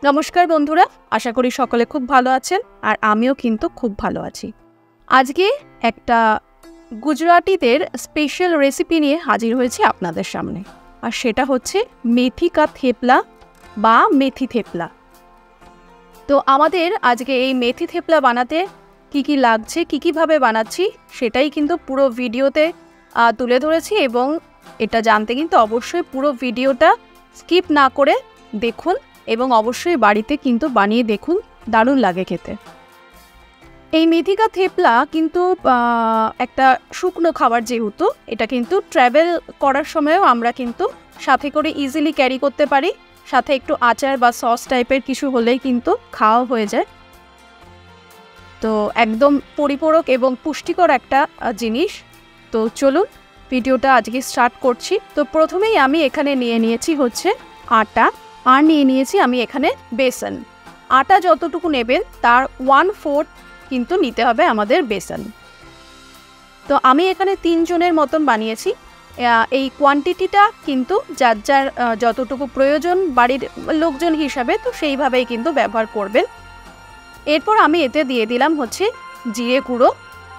নমস্কার বন্ধুরা, আশা করি সকলে খুব ভালো আছেন আর আমিও কিন্তু খুব ভালো আছি। আজকে একটা গুজরাটিদের স্পেশাল রেসিপি নিয়ে হাজির হয়েছি আপনাদের সামনে, আর সেটা হচ্ছে মেথিকাথেপলা বা মেথিথেপলা। তো আমাদের আজকে এই মেথিথেপলা বানাতে কি কি লাগছে, কীভাবে বানাচ্ছি সেটাই কিন্তু পুরো ভিডিওতে তুলে ধরেছি, এবং এটা জানতে কিন্তু অবশ্যই পুরো ভিডিওটা স্কিপ না করে দেখুন এবং অবশ্যই বাড়িতে কিন্তু বানিয়ে দেখুন, দারুণ লাগে খেতে। এই মেথিকাথেপলা কিন্তু একটা শুকনো খাবার, যেহেতু এটা কিন্তু ট্র্যাভেল করার সময়ও আমরা কিন্তু সাথে করে ইজিলি ক্যারি করতে পারি, সাথে একটু আচার বা সস টাইপের কিছু হলেই কিন্তু খাওয়া হয়ে যায়। তো একদম পরিপূরক এবং পুষ্টিকর একটা জিনিস। তো চলুন ভিডিওটা আজকে স্টার্ট করছি। তো প্রথমেই আমি এখানে নিয়েছি হচ্ছে আটা, আর নিয়েছি আমি এখানে বেসন। আটা যতটুকু নেবেন তার 1/4 কিন্তু নিতে হবে আমাদের বেসন। তো আমি এখানে 3 জনের মতন বানিয়েছি। এই কোয়ান্টিটিটা কিন্তু যার যার যতটুকু প্রয়োজন বাড়ির লোকজন হিসাবে, তো সেইভাবেই কিন্তু ব্যবহার করবেন। এরপর আমি এতে দিয়ে দিলাম হচ্ছে জিরে গুঁড়ো,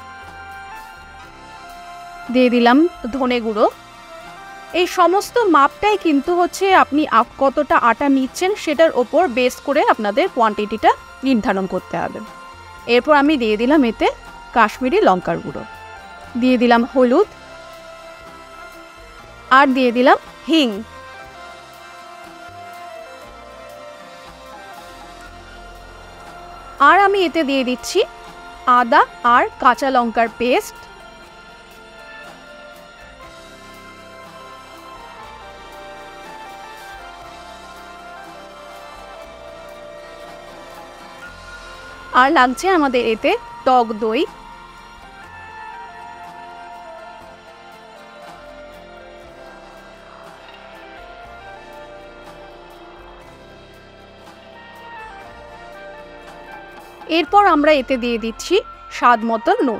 দিয়ে দিলাম ধনে গুঁড়ো। এই সমস্ত মাপটাই কিন্তু হচ্ছে আপনি কতটা আটা নিচ্ছেন সেটার ওপর বেস করে আপনাদের কোয়ান্টিটিটা নির্ধারণ করতে হবে। এরপর আমি দিয়ে দিলাম এতে কাশ্মীরি লঙ্কার গুঁড়ো, দিয়ে দিলাম হলুদ, আর দিয়ে দিলাম হিং। আর আমি এতে দিয়ে দিচ্ছি আদা আর কাঁচা লঙ্কার পেস্ট। আর লাগছে আমাদের এতে টক দই। এরপর আমরা এতে দিয়ে দিচ্ছি স্বাদ মতো নুন।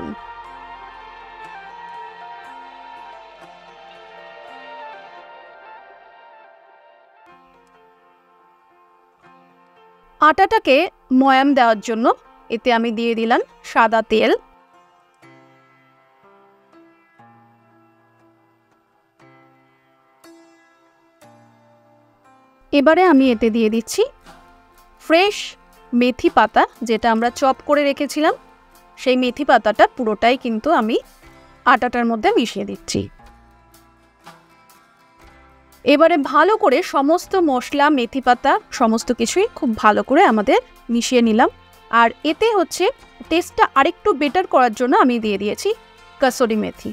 আটাটাকে ময়াম দেওয়ার জন্য এতে আমি দিয়ে দিলাম সাদা তেল। এবারে আমি এতে দিয়ে দিচ্ছি ফ্রেশ মেথি পাতা, যেটা আমরা চপ করে রেখেছিলাম, সেই মেথি পাতাটা পুরোটাই কিন্তু আমি আটাটার মধ্যে মিশিয়ে দিচ্ছি। এবারে ভালো করে সমস্ত মশলা, মেথি পাতা সমস্ত কিছুই খুব ভালো করে আমাদের মিশিয়ে নিলাম। আর এতে হচ্ছে টেস্টটা আরেকটু বেটার করার জন্য আমি দিয়ে দিয়েছি কসুরি মেথি।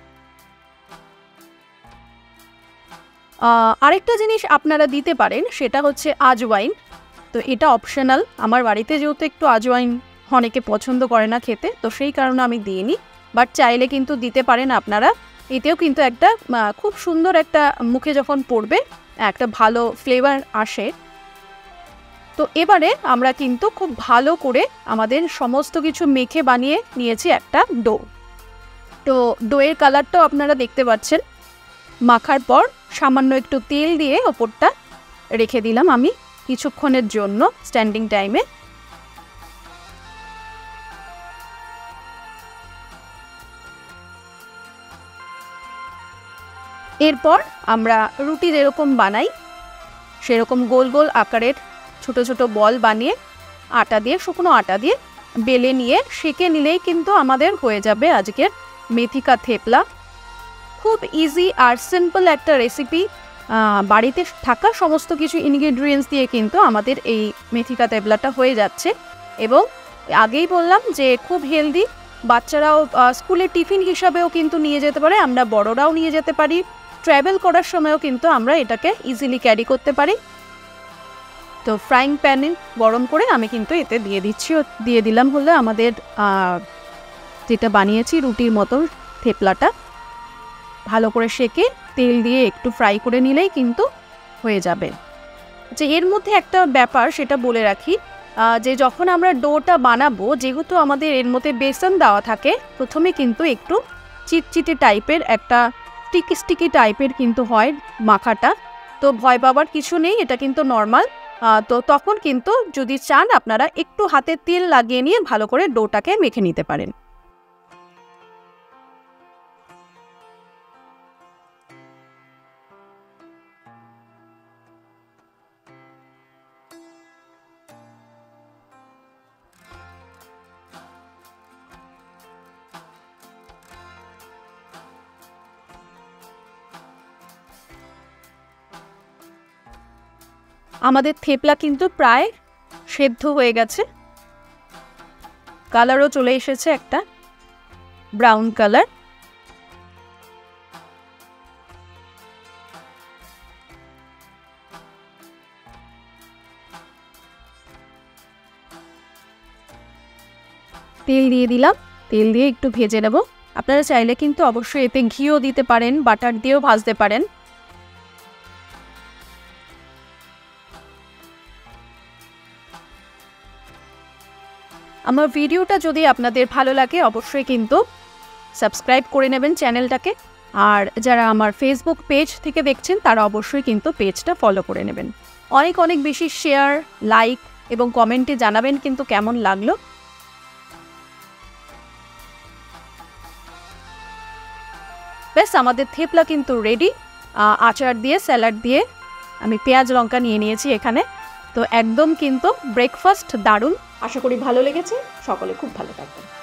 আরেকটা জিনিস আপনারা দিতে পারেন, সেটা হচ্ছে আজওয়াইন। তো এটা অপশনাল, আমার বাড়িতে যেহেতু একটু আজওয়াইন অনেকে পছন্দ করে না খেতে, তো সেই কারণে আমি দিইনি, বাট চাইলে কিন্তু দিতে পারেন আপনারা। এতেও কিন্তু একটা খুব সুন্দর একটা মুখে যখন পড়বে একটা ভালো ফ্লেভার আসে। তো এবারে আমরা কিন্তু খুব ভালো করে আমাদের সমস্ত কিছু মেখে বানিয়ে নিয়েছি একটা ডো। তো ডোয়ের কালারটাও আপনারা দেখতে পাচ্ছেন। মাখার পর সামান্য একটু তেল দিয়ে ওপরটা রেখে দিলাম আমি কিছুক্ষণের জন্য স্ট্যান্ডিং টাইমে। এরপর আমরা রুটি যেরকম বানাই সেরকম গোল গোল আকারের ছোট ছোট বল বানিয়ে আটা দিয়ে, শুকনো আটা দিয়ে বেলে নিয়ে সেঁকে নিলেই কিন্তু আমাদের হয়ে যাবে আজকের মেথিকাথেপলা। খুব ইজি আর সিম্পল একটা রেসিপি। বাড়িতে থাকা সমস্ত কিছু ইনগ্রিডিয়েন্টস দিয়ে কিন্তু আমাদের এই মেথিকাথেপলাটা হয়ে যাচ্ছে, এবং আগেই বললাম যে খুব হেলদি। বাচ্চারাও স্কুলে টিফিন হিসাবেও কিন্তু নিয়ে যেতে পারে, আমরা বড়রাও নিয়ে যেতে পারি, ট্র্যাভেল করার সময়ও কিন্তু আমরা এটাকে ইজিলি ক্যারি করতে পারি। তো ফ্রাইং প্যানে গরম করে আমি কিন্তু এতে দিয়ে দিলাম হলো আমাদের যেটা বানিয়েছি রুটির মতো থেপলাটা। ভালো করে সেঁকে তেল দিয়ে একটু ফ্রাই করে নিলেই কিন্তু হয়ে যাবে। যে এর মধ্যে একটা ব্যাপার সেটা বলে রাখি, যে যখন আমরা ডোটা বানাবো, যেহেতু আমাদের এর মধ্যে বেসন দেওয়া থাকে, প্রথমে কিন্তু একটু চিটচিটে টাইপের একটা স্টিকি টাইপের কিন্তু হয় মাখাটা। তো ভয় পাবার কিছু নেই, এটা কিন্তু নর্মাল। তো তখন কিন্তু যদি চান আপনারা একটু হাতে তেল লাগিয়ে নিয়ে ভালো করে ডোটাকে মেখে নিতে পারেন। আমাদের থেপলা কিন্তু প্রায় সেদ্ধ হয়ে গেছে, কালারও চলে এসেছে একটা ব্রাউন কালার। তেল দিয়ে দিলাম, তেল দিয়ে একটু ভেজে নেব। আপনারা চাইলে কিন্তু অবশ্যই এতে ঘিও দিতে পারেন, বাটার দিয়েও ভাজতে পারেন। আমার ভিডিওটা যদি আপনাদের ভালো লাগে অবশ্যই কিন্তু সাবস্ক্রাইব করে নেবেন চ্যানেলটাকে। আর যারা আমার ফেসবুক পেজ থেকে দেখছেন তারা অবশ্যই কিন্তু পেজটা ফলো করে নেবেন। অনেক অনেক বেশি শেয়ার, লাইক এবং কমেন্টে জানাবেন কিন্তু কেমন লাগলো। ব্যাস আমাদের থেপলা কিন্তু রেডি। আচার দিয়ে, স্যালাড দিয়ে আমি পেঁয়াজ লঙ্কা নিয়ে নিয়েছি এখানে। তো একদম কিন্তু ব্রেকফাস্ট দারুণ। আশা করি ভালো লেগেছে, সকলে খুব ভালো থাকবেন।